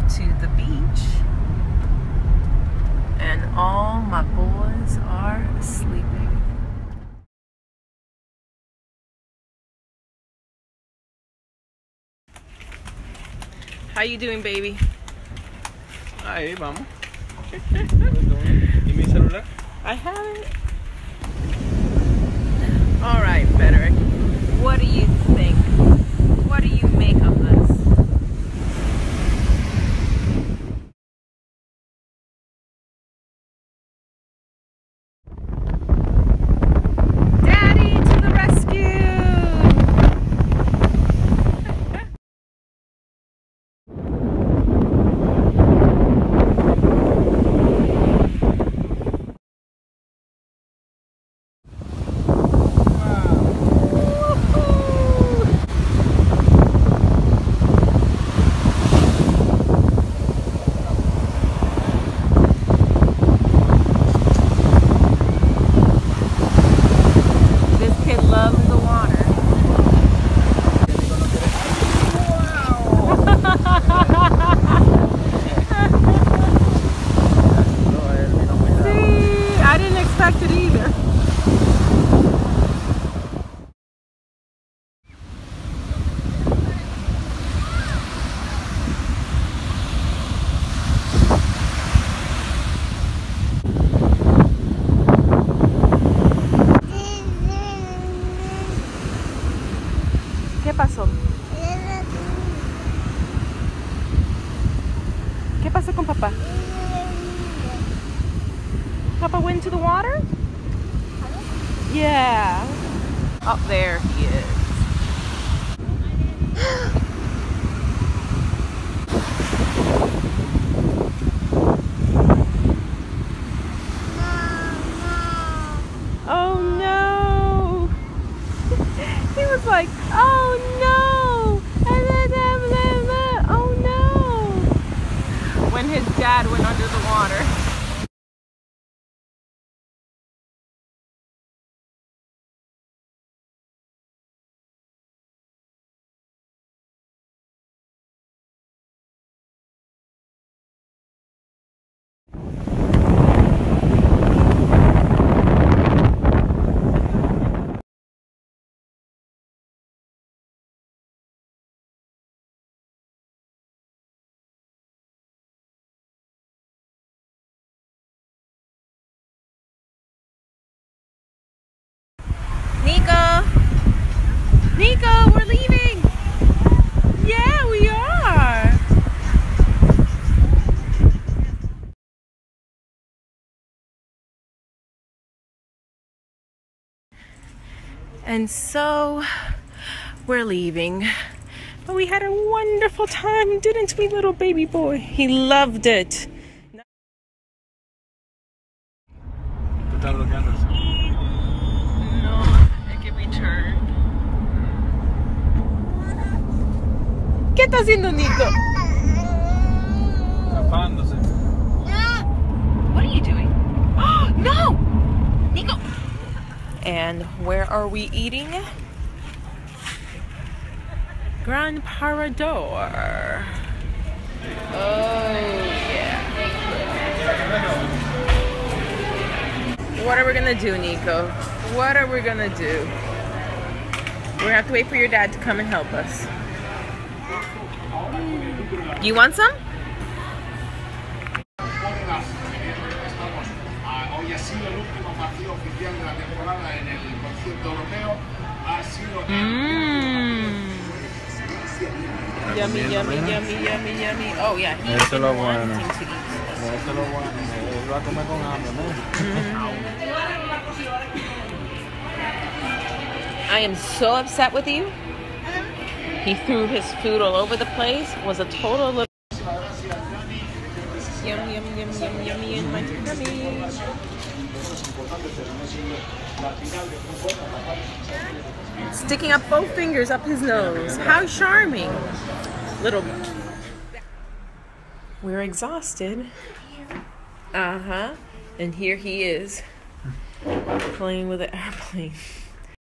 to the beach, and all my boys are sleeping. How you doing, baby? Ahí vamos. ¿Y mi celular? I have it. All right, Frederick. What do you think? What do you make of this? Daddy to the rescue! ¿Qué pasó? ¿Qué pasó con papá? Papa went to the water? Yeah. Up there he is. Oh no! He was like, oh no! Oh no! When his dad went under the water. Nico! Nico, we're leaving! Yeah, we are! And so, we're leaving. But we had a wonderful time, didn't we, little baby boy? He loved it. ¿Qué está haciendo Nico? Escapándose. What are you doing? No! Nico! And where are we eating? Gran Parador. Oh, yeah. What are we gonna do, Nico? What are we gonna do? We're gonna have to wait for your dad to come and help us. You want some? Yummy, yummy, yummy, yummy, yummy. Oh yeah, he's been wanting to eat. Eso es lo bueno. Él va a comer con hambre, ¿no? I am so upset with you. He threw his food all over the place. Was a total little yum, yum, yum, yum, yummy in my tummy. Sticking up both fingers up his nose. How charming. Little. We're exhausted. Uh-huh. And here he is playing with an airplane.